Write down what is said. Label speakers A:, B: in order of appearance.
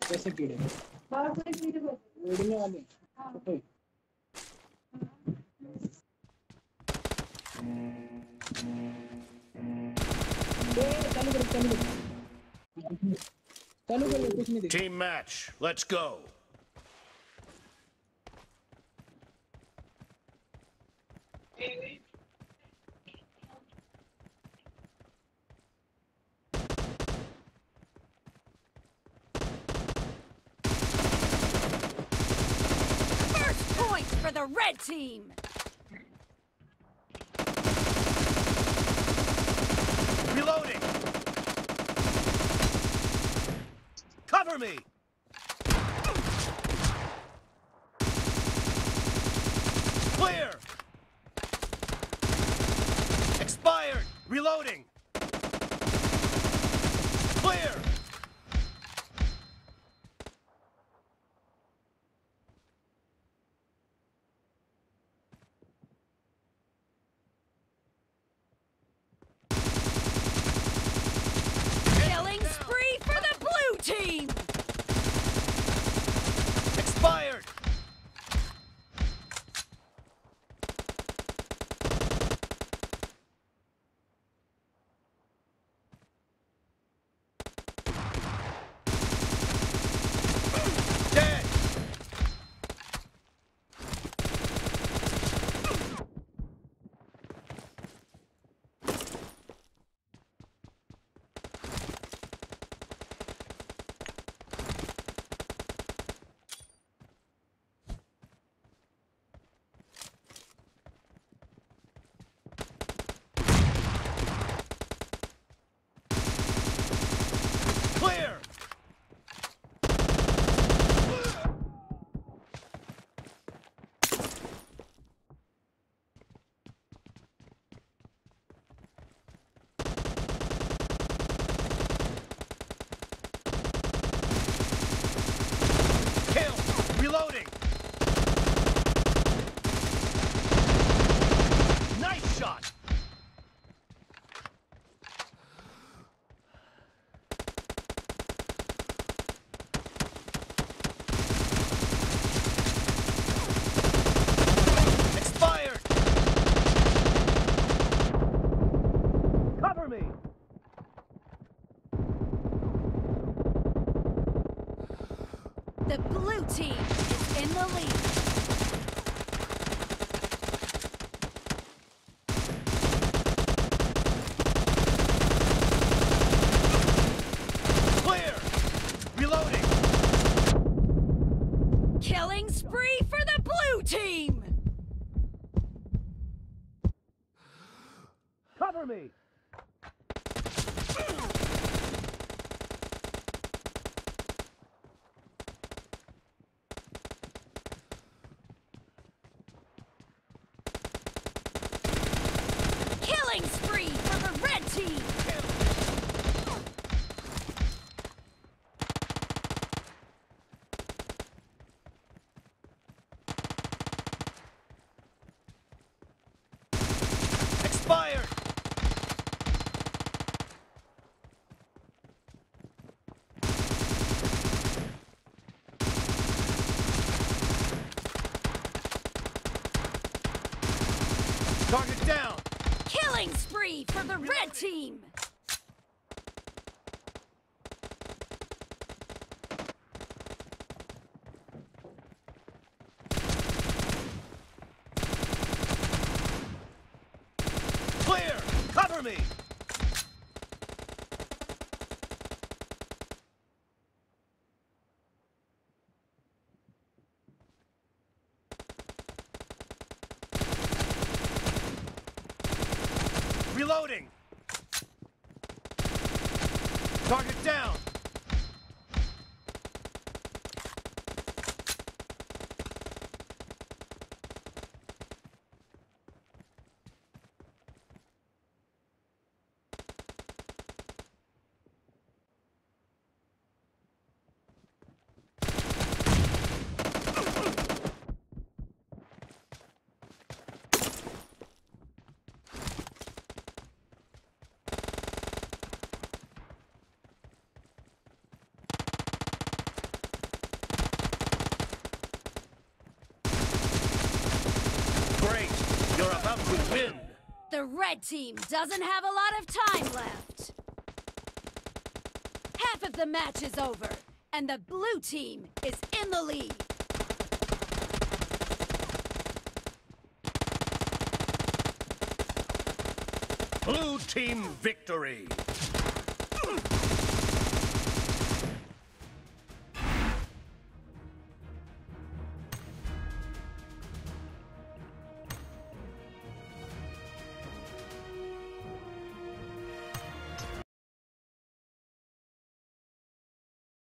A: कैसे कीड़े उड़ने वाले तो चालू कर कुछ नहीं
B: Team match, let's go.
C: First point for the red team.
B: Reloading. Cover me. Clear. Expired. Reloading. Clear.
C: Killing spree for the blue team.
B: Expired. Dead. Clear. Kill. Reloading. Nice shot. Expired. Cover me.
C: The blue team is in the lead.
B: Clear. Reloading.
C: Killing spree for the blue team.
B: Cover me.
C: Killing spree for the red team.
B: Expired. Target down.
C: Killing spree for the red team.
B: Clear. Cover me. Reloading. Target down. win.
C: The red team doesn't have a lot of time left. Half of the match is over, and the blue team is in the lead.
B: Blue team victory.